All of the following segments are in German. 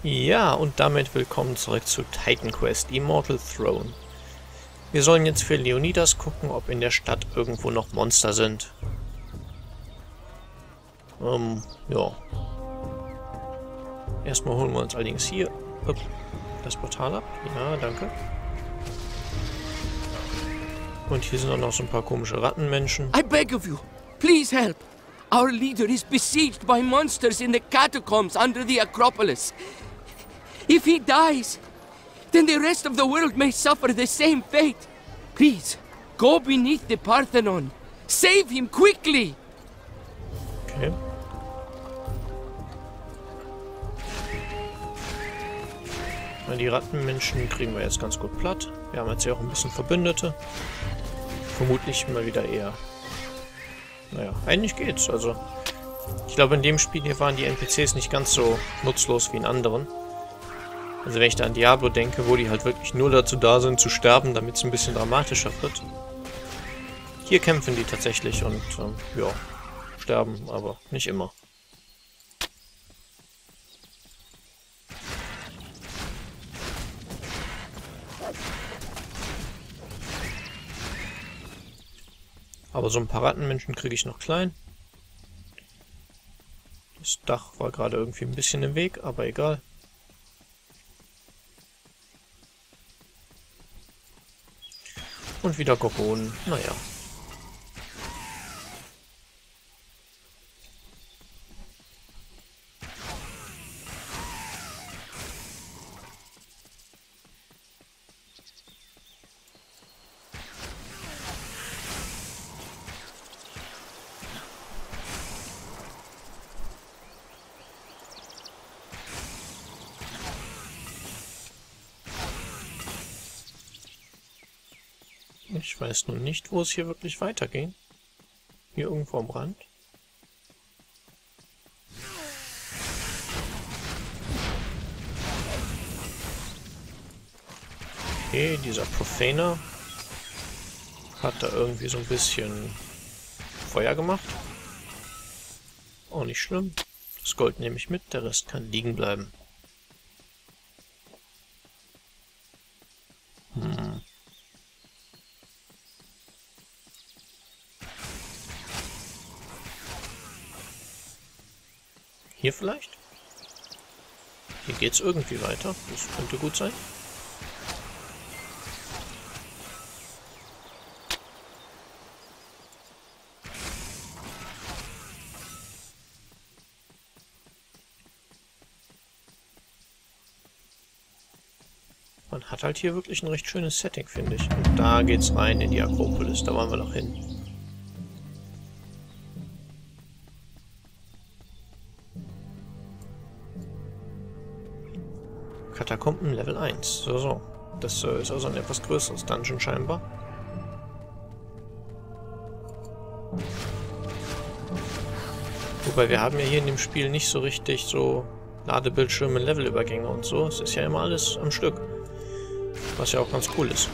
Ja, und damit willkommen zurück zu Titan Quest Immortal Throne. Wir sollen jetzt für Leonidas gucken, ob in der Stadt irgendwo noch Monster sind. Ja. Erstmal holen wir uns allerdings hier das Portal ab. Ja, danke. Und hier sind auch noch so ein paar komische Rattenmenschen. I beg of you, please help. Our leader is besieged by monsters in the catacombs under the Acropolis. If he dies, then the rest of the world may suffer the same fate. Please, go beneath the Parthenon. Save him quickly! Okay. Na, die Rattenmenschen kriegen wir jetzt ganz gut platt. Wir haben jetzt ja auch ein bisschen Verbündete. Vermutlich mal wieder eher. Naja, eigentlich geht's. Also, ich glaube, in dem Spiel hier waren die NPCs nicht ganz so nutzlos wie in anderen. Also wenn ich da an Diablo denke, wo die halt wirklich nur dazu da sind, zu sterben, damit es ein bisschen dramatischer wird. Hier kämpfen die tatsächlich und, ja, sterben, aber nicht immer. Aber so ein paar Rattenmenschen kriege ich noch klein. Das Dach war gerade irgendwie ein bisschen im Weg, aber egal. Und wieder Gorgonen. Naja. Ich weiß nun nicht, wo es hier wirklich weiterging. Hier irgendwo am Rand. Okay, dieser Profaner hat da irgendwie so ein bisschen Feuer gemacht. Auch nicht schlimm. Das Gold nehme ich mit, der Rest kann liegen bleiben. Hier vielleicht? Hier geht's irgendwie weiter. Das könnte gut sein. Man hat halt hier wirklich ein recht schönes Setting, finde ich. Und da geht's rein in die Akropolis. Da wollen wir noch hin. Katakomben Level 1. So. Das ist also ein etwas größeres Dungeon scheinbar. Wobei wir haben ja hier in dem Spiel nicht so richtig so Ladebildschirme, Levelübergänge und so. Es ist ja immer alles am Stück. Was ja auch ganz cool ist.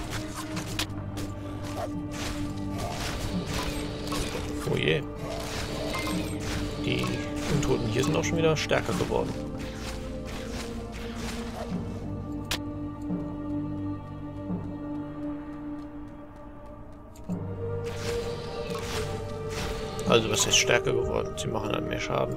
Oh je. Die Untoten hier sind auch schon wieder stärker geworden. Also was ist stärker geworden? Sie machen dann mehr Schaden.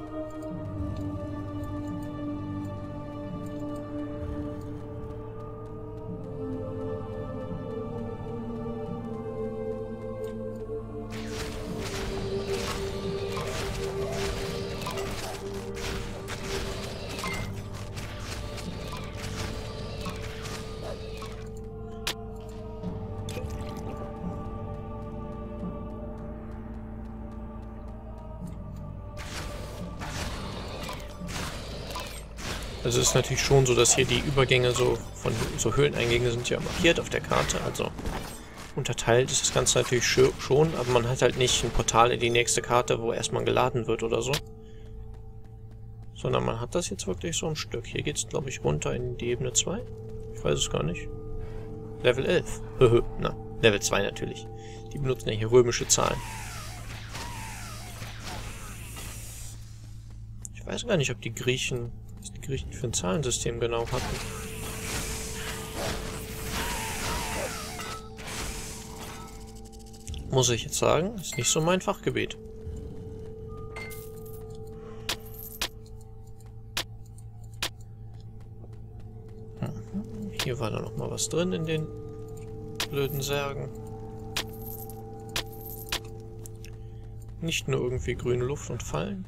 Also es ist natürlich schon so, dass hier die Übergänge so von so Höhleneingänge sind ja markiert auf der Karte, also unterteilt ist das Ganze natürlich schon, aber man hat halt nicht ein Portal in die nächste Karte, wo erstmal geladen wird oder so. Sondern man hat das jetzt wirklich so ein Stück. Hier geht es, glaube ich, runter in die Ebene 2. Ich weiß es gar nicht. Level 11. Na, Level 2 natürlich. Die benutzen ja hier römische Zahlen. Ich weiß gar nicht, ob die Griechen Was die Griechen für ein Zahlensystem genau hatten. Muss ich jetzt sagen, ist nicht so mein Fachgebiet. Hier war da noch mal was drin in den blöden Särgen. Nicht nur irgendwie grüne Luft und Fallen.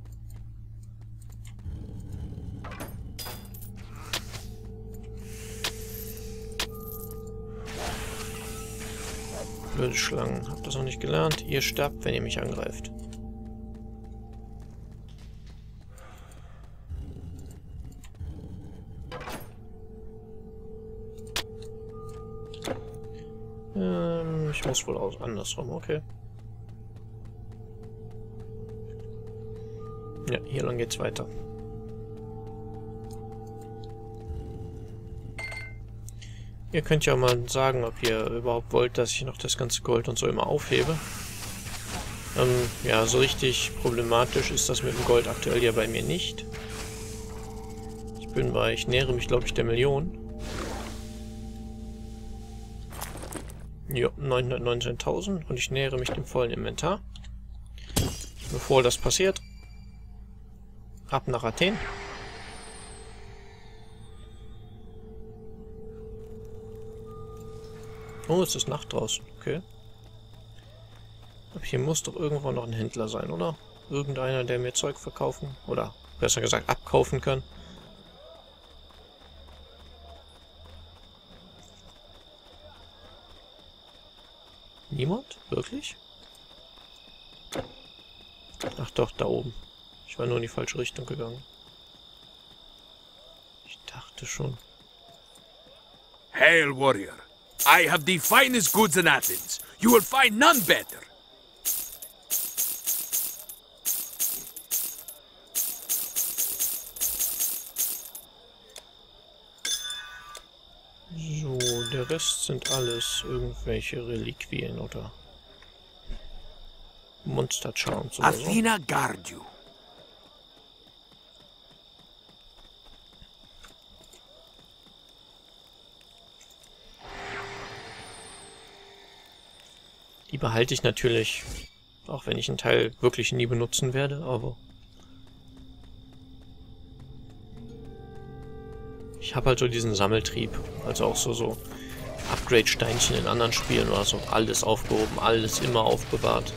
Blöde Schlangen. Habt das noch nicht gelernt? Ihr sterbt, wenn ihr mich angreift. Ich muss wohl andersrum, okay. Ja, hier lang geht's weiter. Ihr könnt ja mal sagen, ob ihr überhaupt wollt, dass ich noch das ganze Gold und so immer aufhebe. Ja, so richtig problematisch ist das mit dem Gold aktuell ja bei mir nicht. Ich nähere mich, glaube ich, der Million. Ja, 919.000 und ich nähere mich dem vollen Inventar. Bevor das passiert, ab nach Athen. Oh, es ist Nacht draußen, okay. Aber hier muss doch irgendwo noch ein Händler sein, oder? Irgendeiner, der mir Zeug verkaufen, oder besser gesagt abkaufen kann. Niemand? Wirklich? Ach doch, da oben. Ich war nur in die falsche Richtung gegangen. Ich dachte schon. Hail, warrior! I have the finest goods in Athens. You will find none better. So, der Rest sind alles irgendwelche Reliquien oder Monster-Charms oder so. Athena guard you. Die behalte ich natürlich, auch wenn ich einen Teil wirklich nie benutzen werde, aber ich habe halt so diesen Sammeltrieb, also auch so Upgrade-Steinchen in anderen Spielen oder so, alles aufgehoben, alles immer aufbewahrt.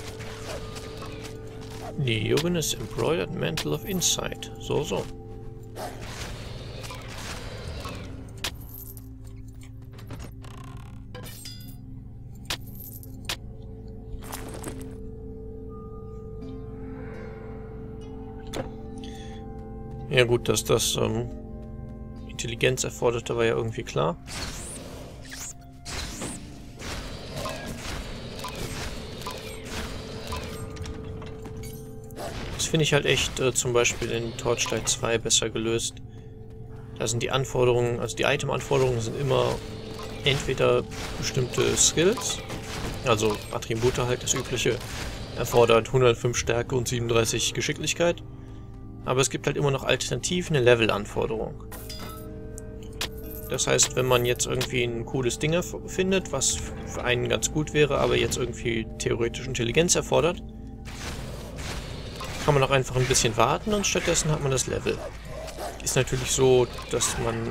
Diogenes Embroidered Mantle of Insight, so. Ja gut, dass das Intelligenz erforderte, war ja irgendwie klar. Das finde ich halt echt zum Beispiel in Torchlight 2 besser gelöst. Da sind die Anforderungen, also die Item-Anforderungen sind immer entweder bestimmte Skills, also Attribute halt, das übliche, erfordert 105 Stärke und 37 Geschicklichkeit. Aber es gibt halt immer noch alternativ eine Level-Anforderung. Das heißt, wenn man jetzt irgendwie ein cooles Ding findet, was für einen ganz gut wäre, aber jetzt irgendwie theoretisch Intelligenz erfordert, kann man auch einfach ein bisschen warten und stattdessen hat man das Level. Ist natürlich so, dass man,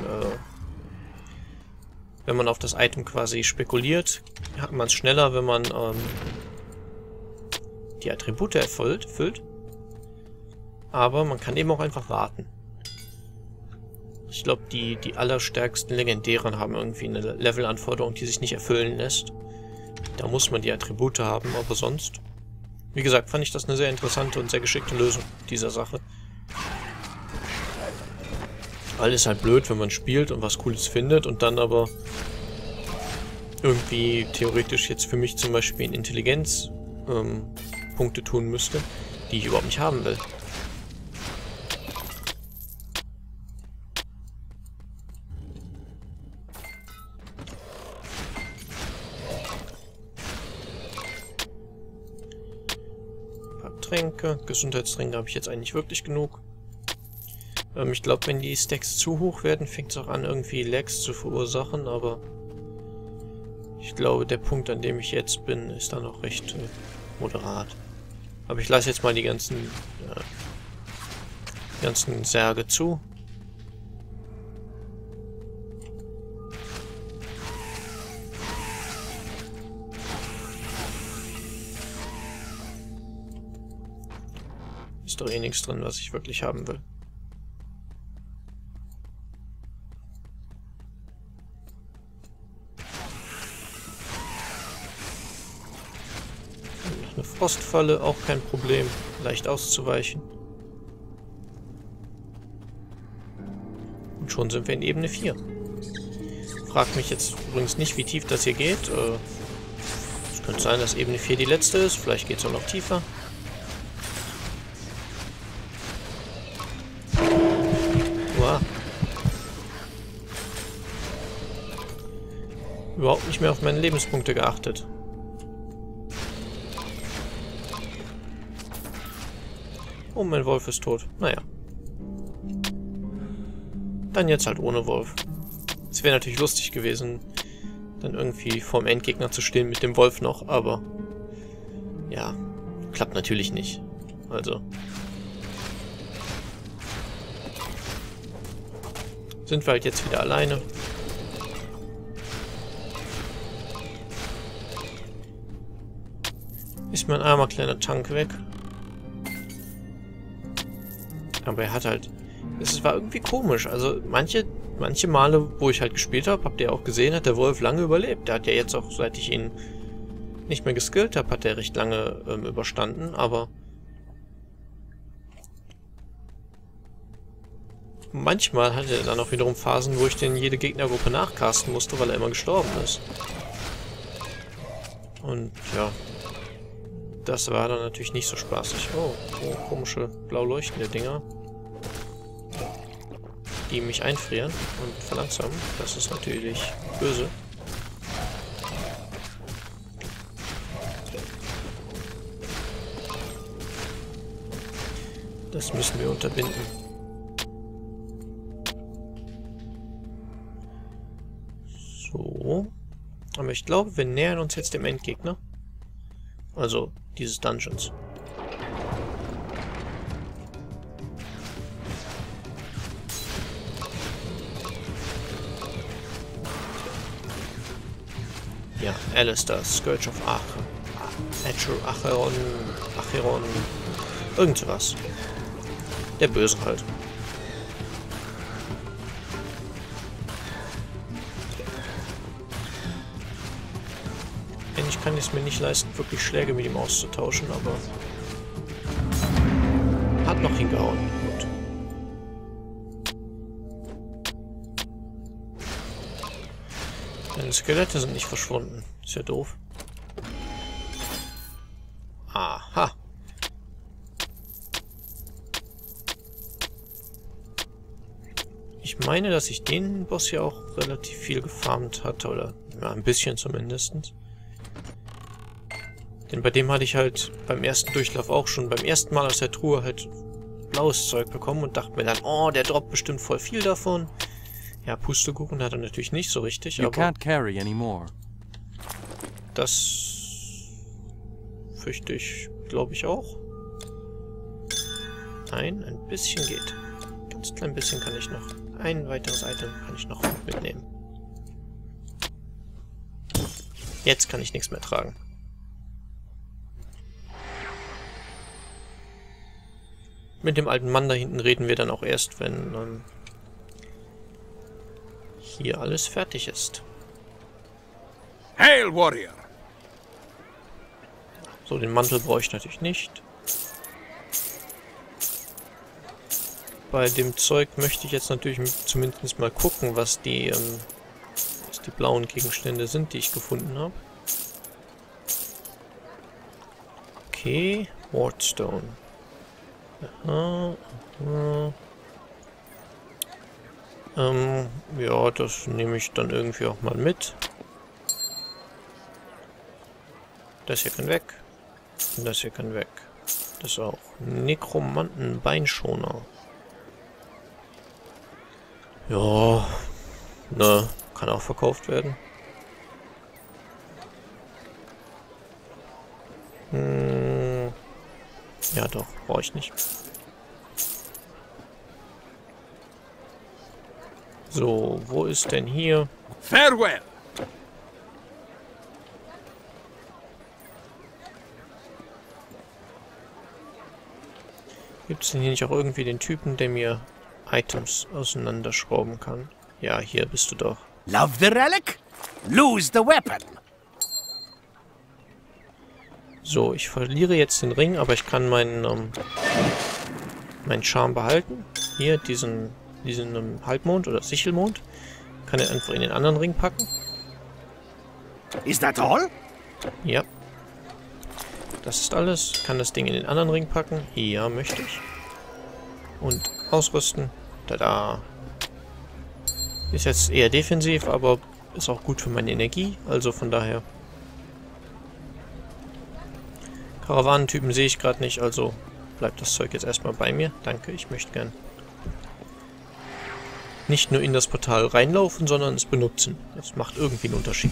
wenn man auf das Item quasi spekuliert, hat man es schneller, wenn man die Attribute erfüllt. Aber man kann eben auch einfach warten. Ich glaube, die allerstärksten Legendären haben irgendwie eine Level-Anforderung, die sich nicht erfüllen lässt. Da muss man die Attribute haben, aber sonst... Wie gesagt, fand ich das eine sehr interessante und sehr geschickte Lösung dieser Sache. Weil es halt blöd, wenn man spielt und was Cooles findet und dann aber irgendwie theoretisch jetzt für mich zum Beispiel in Intelligenz Punkte tun müsste, die ich überhaupt nicht haben will. Tränke. Gesundheitstränke habe ich jetzt eigentlich wirklich genug. Ich glaube, wenn die Stacks zu hoch werden, fängt es auch an, irgendwie Lags zu verursachen, aber ich glaube, der Punkt, an dem ich jetzt bin, ist dann noch recht moderat. Aber ich lasse jetzt mal die ganzen Särge zu. Ist doch eh nichts drin, was ich wirklich haben will. Eine Frostfalle, auch kein Problem. Leicht auszuweichen. Und schon sind wir in Ebene 4. Fragt mich jetzt übrigens nicht, wie tief das hier geht. Es könnte sein, dass Ebene 4 die letzte ist. Vielleicht geht es auch noch tiefer. Wow. Überhaupt nicht mehr auf meine Lebenspunkte geachtet. Oh, mein Wolf ist tot. Naja. Dann jetzt halt ohne Wolf. Es wäre natürlich lustig gewesen, dann irgendwie vorm Endgegner zu stehen mit dem Wolf noch, aber ja, klappt natürlich nicht. Also sind wir halt jetzt wieder alleine. Ist mein armer kleiner Tank weg. Aber er hat halt... Es war irgendwie komisch. Also manche Male, wo ich halt gespielt habe, habt ihr auch gesehen, hat der Wolf lange überlebt. Der hat ja jetzt auch, seit ich ihn nicht mehr geskillt habe, hat er recht lange überstanden. Aber manchmal hatte er dann auch wiederum Phasen, wo ich den jede Gegnergruppe nachcasten musste, weil er immer gestorben ist. Und ja, das war dann natürlich nicht so spaßig. Oh, komische blau leuchtende Dinger, die mich einfrieren und verlangsamen. Das ist natürlich böse. Das müssen wir unterbinden. So. Aber ich glaube, wir nähern uns jetzt dem Endgegner. Also dieses Dungeons. Ja, Alistair, Scourge of Acheron, irgend sowas. Der Böse halt. Ich kann es mir nicht leisten, wirklich Schläge mit ihm auszutauschen, aber hat noch hingehauen. Gut. Deine Skelette sind nicht verschwunden. Ist ja doof. Aha. Ich meine, dass ich den Boss ja auch relativ viel gefarmt hatte, oder ja, ein bisschen zumindest. Denn bei dem hatte ich halt beim ersten Durchlauf auch schon beim ersten Mal aus der Truhe halt blaues Zeug bekommen und dachte mir dann, oh, der droppt bestimmt voll viel davon. Ja, Pustekuchen hat er natürlich nicht so richtig, aber das fürchte ich, glaube ich, auch. Nein, ein bisschen geht. Ganz klein bisschen kann ich noch. Ein weiteres Item kann ich noch mitnehmen. Jetzt kann ich nichts mehr tragen. Mit dem alten Mann da hinten reden wir dann auch erst, wenn hier alles fertig ist. Hail, Warrior! So, den Mantel brauche ich natürlich nicht. Bei dem Zeug möchte ich jetzt natürlich zumindest mal gucken, was die blauen Gegenstände sind, die ich gefunden habe. Okay, Wardstone. Ja, das nehme ich dann irgendwie auch mal mit. Das hier kann weg. Und das hier kann weg. Das auch. Nekromanten-Beinschoner. Ja, ne, kann auch verkauft werden. Ja doch, brauche ich nicht. So, wo ist denn hier? Farewell! Gibt es denn hier nicht auch irgendwie den Typen, der mir Items auseinanderschrauben kann? Ja, hier bist du doch. Love the relic? Lose the weapon. So, ich verliere jetzt den Ring, aber ich kann meinen Charme behalten. Hier, diesen Halbmond oder Sichelmond. Kann er einfach in den anderen Ring packen. Is that all? Ja. Das ist alles. Kann das Ding in den anderen Ring packen. Ja, möchte ich. Und ausrüsten. Tada. Ist jetzt eher defensiv, aber ist auch gut für meine Energie. Also von daher. Karawanentypen sehe ich gerade nicht, also bleibt das Zeug jetzt erstmal bei mir. Danke, ich möchte gern nicht nur in das Portal reinlaufen, sondern es benutzen. Das macht irgendwie einen Unterschied.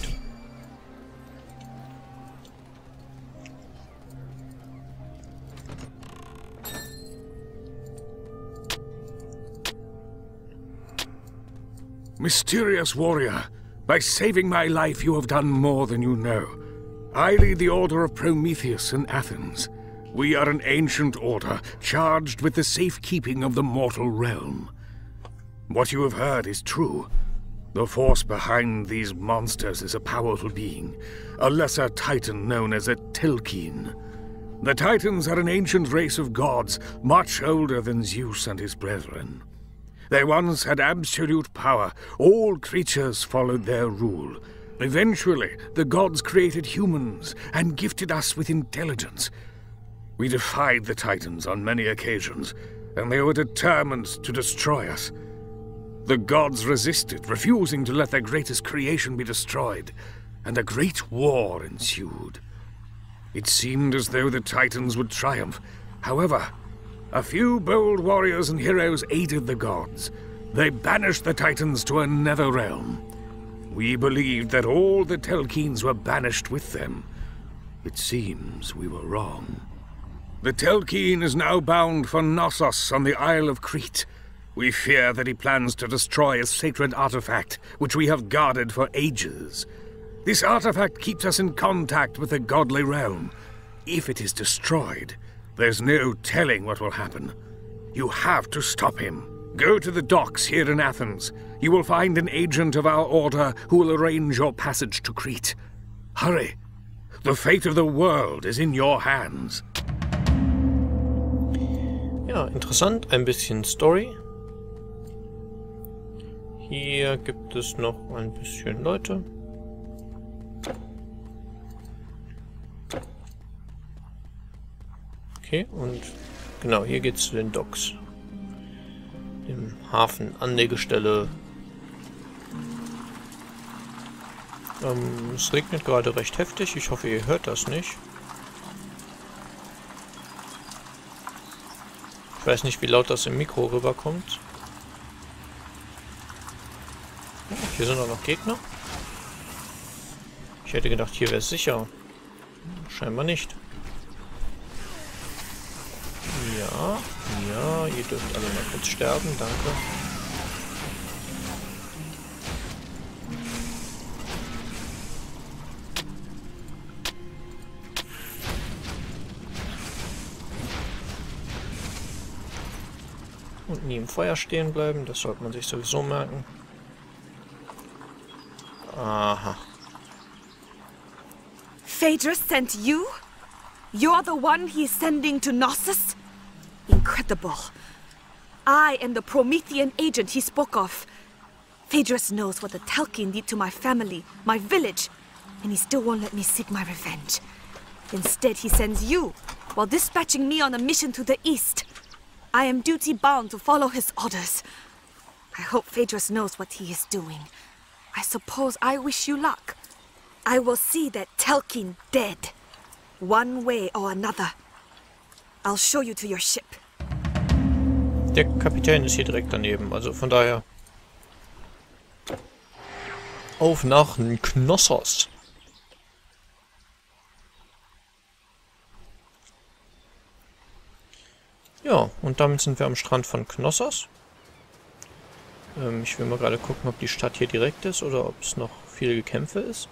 Mysterious warrior, by saving my life you have done more than you know. I lead the Order of Prometheus in Athens. We are an ancient order, charged with the safekeeping of the mortal realm. What you have heard is true. The force behind these monsters is a powerful being, a lesser titan known as a Telkine. The Titans are an ancient race of gods, much older than Zeus and his brethren. They once had absolute power. All creatures followed their rule. Eventually, the gods created humans and gifted us with intelligence. We defied the Titans on many occasions, and they were determined to destroy us. The gods resisted, refusing to let their greatest creation be destroyed, and a great war ensued. It seemed as though the Titans would triumph. However, a few bold warriors and heroes aided the gods. They banished the Titans to a nether realm. We believed that all the Telkines were banished with them. It seems we were wrong. The Telkine is now bound for Knossos on the Isle of Crete. We fear that he plans to destroy a sacred artifact, which we have guarded for ages. This artifact keeps us in contact with the godly realm. If it is destroyed, there's no telling what will happen. You have to stop him. Go to the docks here in Athens. You will find an agent of our order who will arrange your passage to Crete. Hurry. The fate of the world is in your hands. Ja, interessant. Ein bisschen Story. Hier gibt es noch ein bisschen Leute. Okay, und genau, hier geht's zu den Docks. Im Hafen, Anlegestelle. Es regnet gerade recht heftig. Ich hoffe, ihr hört das nicht. Ich weiß nicht, wie laut das im Mikro rüberkommt. Hier sind auch noch Gegner. Ich hätte gedacht, hier wäre es sicher. Scheinbar nicht. Ja, ja, ihr dürft alle mal kurz sterben, danke. Und nie im Feuer stehen bleiben, das sollte man sich sowieso merken. Aha. Phaedrus sent you? You're the one he is sending to Knossos? Incredible. I am the Promethean agent he spoke of. Phaedrus knows what the Telkine did to my family, my village, and he still won't let me seek my revenge. Instead, he sends you, while dispatching me on a mission to the east. I am duty-bound to follow his orders. I hope Phaedrus knows what he is doing. I suppose I wish you luck. I will see that Telkine dead, one way or another. I'll show you to your ship. Der Kapitän ist hier direkt daneben, also von daher Auf nach Knossos. Ja, und damit sind wir am Strand von Knossos. Ich will mal gerade gucken, ob die Stadt hier direkt ist oder ob es noch viele Gekämpfe ist.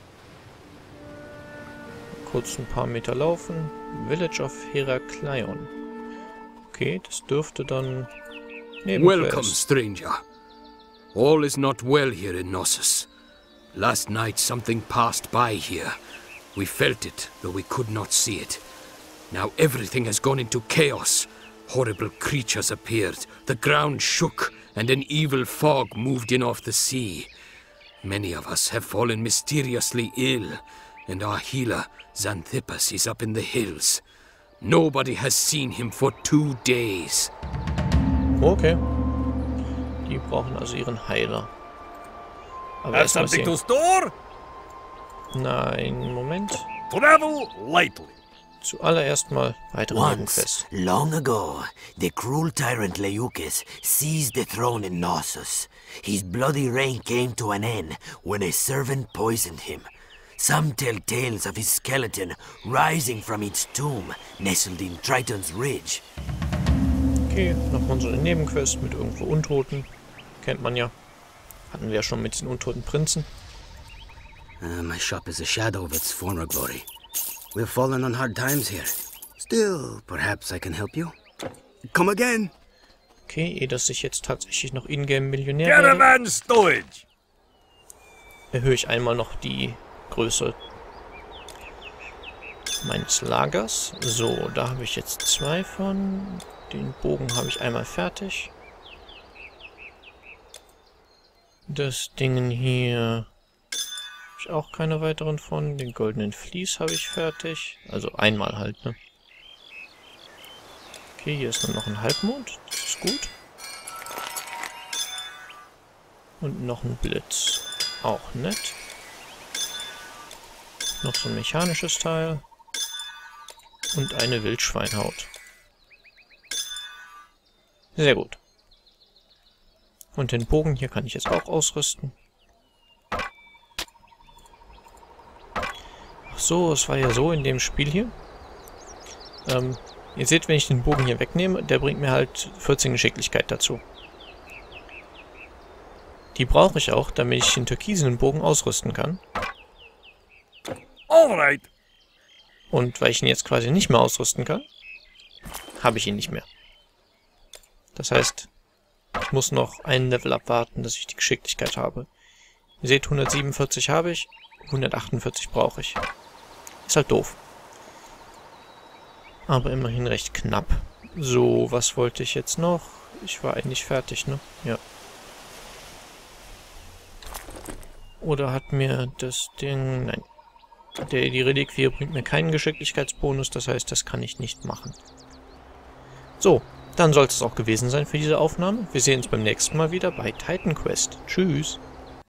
Kurz ein paar Meter laufen. Village of Heraklion. Okay, das dürfte dann... Welcome, stranger. All is not well here in Knossos. Last night something passed by here. We felt it, though we could not see it. Now everything has gone into chaos. Horrible creatures appeared, the ground shook, and an evil fog moved in off the sea. Many of us have fallen mysteriously ill, and our healer, Xanthippus, is up in the hills. Nobody has seen him for 2 days. Okay. Die brauchen also ihren Heiler. Aber Has something to store? Nein, Moment. Travel lightly. Zuallererst mal weitere Once, Nebenquests. long ago, the cruel tyrant Leukes seized the throne in Knossos. His bloody reign came to an end when a servant poisoned him. Some tell tales of his skeleton rising from its tomb, nestled in Triton's Ridge. Okay, noch mal so eine Nebenquest mit irgendwo Untoten. Kennt man ja. Hatten wir ja schon mit den untoten Prinzen. My shop is a shadow of its former glory. We've fallen on hard times here. Still, perhaps I can help you. Come again. Okay, ehe dass ich jetzt tatsächlich noch Ingame-Millionär werde, Caravan stowage. erhöhe ich einmal noch die Größe meines Lagers. So, da habe ich jetzt 2 von. Den Bogen habe ich einmal fertig. Das Ding hier habe ich auch keine weiteren von. Den goldenen Vlies habe ich fertig. Also einmal halt, ne? Okay, hier ist nur noch ein Halbmond. Das ist gut. Und noch ein Blitz. Auch nett. Noch so ein mechanisches Teil. Und eine Wildschweinhaut. Sehr gut. Und den Bogen hier kann ich jetzt auch ausrüsten. Ach so, es war ja so in dem Spiel hier. Ihr seht, wenn ich den Bogen hier wegnehme, der bringt mir halt 14 Geschicklichkeit dazu. Die brauche ich auch, damit ich den türkisenen Bogen ausrüsten kann. Alright. Und weil ich ihn jetzt quasi nicht mehr ausrüsten kann, habe ich ihn nicht mehr. Das heißt, ich muss noch ein Level abwarten, dass ich die Geschicklichkeit habe. Ihr seht, 147 habe ich, 148 brauche ich. Ist halt doof. Aber immerhin recht knapp. So, was wollte ich jetzt noch? Ich war eigentlich fertig, ne? Ja. Oder hat mir das Ding... Nein. Die Reliquie bringt mir keinen Geschicklichkeitsbonus, das heißt, das kann ich nicht machen. So, dann soll es auch gewesen sein für diese Aufnahme. Wir sehen uns beim nächsten Mal wieder bei Titan Quest. Tschüss!